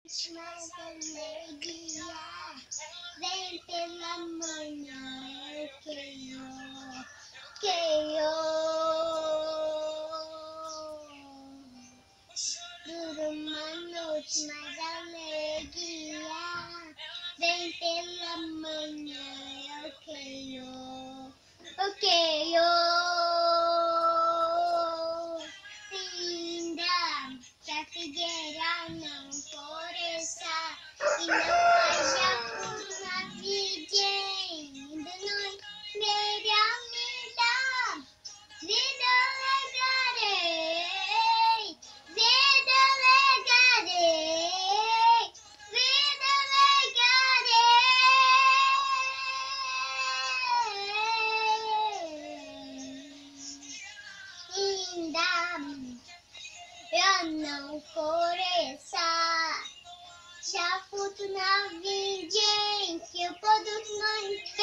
Mas alegria vem pela manhã, eu creio. Dura uma noite, mas alegria vem pela manhã, eu creio. Linda, que a figueira não floresça e não haja fruto na virgem de nós. Meia vida, vida legarei, vida legarei, vida legarei. Ainda eu não floresça, já fruto na virgem, que o produto não